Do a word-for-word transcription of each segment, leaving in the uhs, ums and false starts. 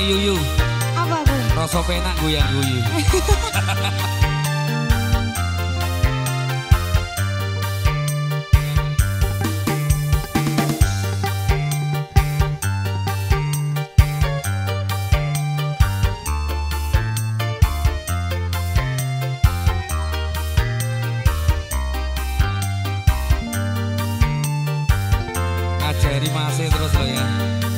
yuyu. Apa tuh? Rasa penak goyang guyu. Ngajari masih terus lo ya.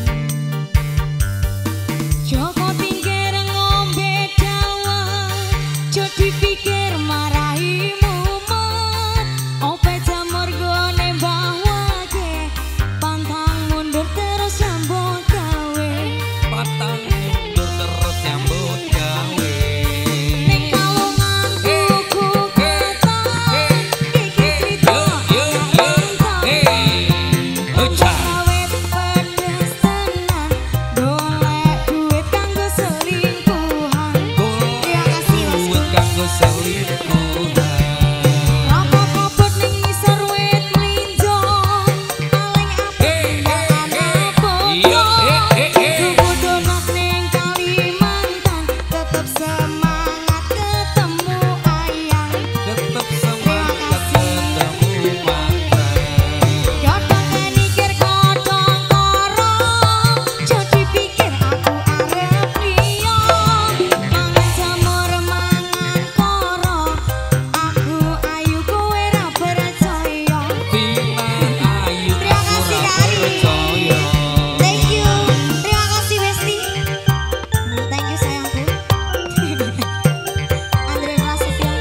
Joko pinggir ngombe dawa, jo dipikir marahi mumet. Ope jamur gone bawake, pantang mundur terus nyambut gawe. Pantang mundur terus nyambut gawe. Ning kalungan tuku ketan, iki cerita tentang Ucap awet pedes tenan, golek duit kanggo selingkuhan. Terima kasih Mas. duit kanggo selingkuhan. Rokok kopot ning ngisor wit mlinjo, paling apik anak Iya, eh, eh, eh. tuku donat ning Kalimantan, tetep semangat ketemu ayang. Tetep semangat ketemu mantan. Godhong mikir godhong karo, jo dipikir aku arep liya. Mangan jamur mangan karo, aku ayu kowe ra percaya. Pinan ayu Terima kasih, ora Kak Ari. percaya. Thank you. Terima kasih Besti. Thank you sayangku. Andre Prasetyo.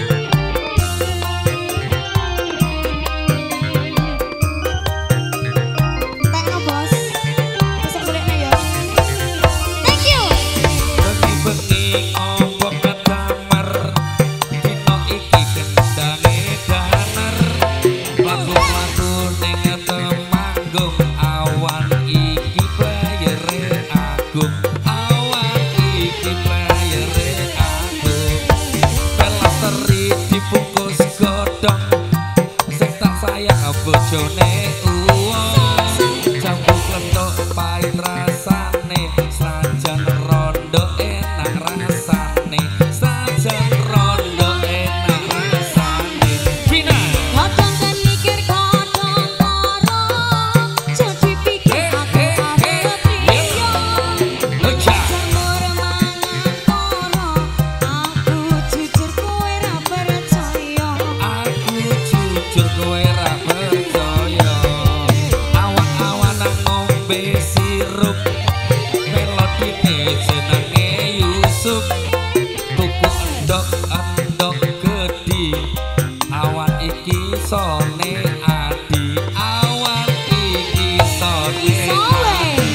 Tekno bos. Besok golekna ya. Thank you. Bengi-bengi ombak ngadamar, dino iki kendange danar. Lagu-lagu ning Temanggung, awan iki playere agung. Awan iki playere agung. Pelas teri dibungkus godhong, sing tak sayang bojone uwong. Jambu klenthuk pahit rasane, sajan rondo enak rasane. Sajan rondo enak rasane. Vina. Godhong kan mikir godhong karo, jo dipikir aku arep liya. Ucap. Jamur mangan karo, aku jujur kowe ra percaya. Aku jujur kowe ra percaya. Awan-awan nang ngombe sirup, melodine jenenge Yusuf. Tuku endok-endok gedhi, awan iki sone adi. Awan iki sone Sowe. adi.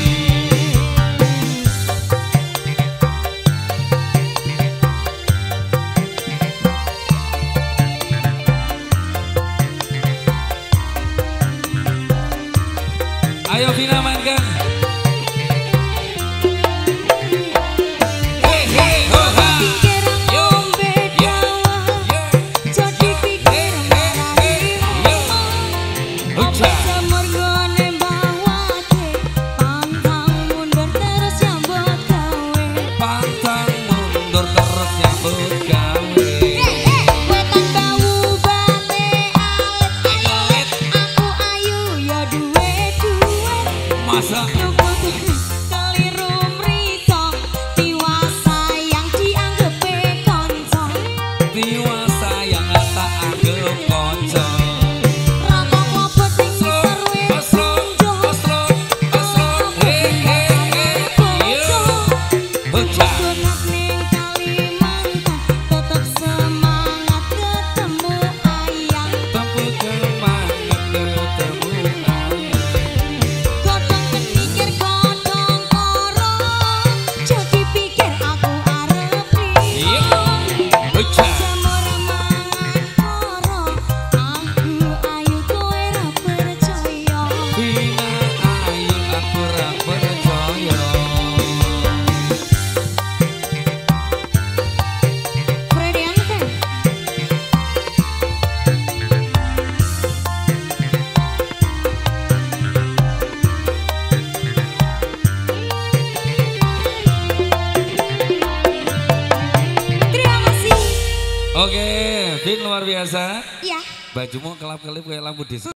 Ayo Vina mainkan. Hey hey ho ha. Pikir ngombe dawa, jo dipikir marahi mumet. Opo jamur gone bawake, pantang mundur terus nyambut gawe. Pantang mundur terus nyambut gawe. Wetan bau bate alit, aku ayu ya duwe-duwe. Masa Tuku keliru mriko, tiwas sayang dianggepe kanca. tiwa sayang tak anggap konco. Rokok kopot ning ngisor wit Oslo, mlinjo, Oslo, Oslo. Hey hey hey. Yo. Ucap. donat ning Kalimantan, tetep Oke, Vin luar biasa. Iya. Bajumu kelap-kelip kayak lampu di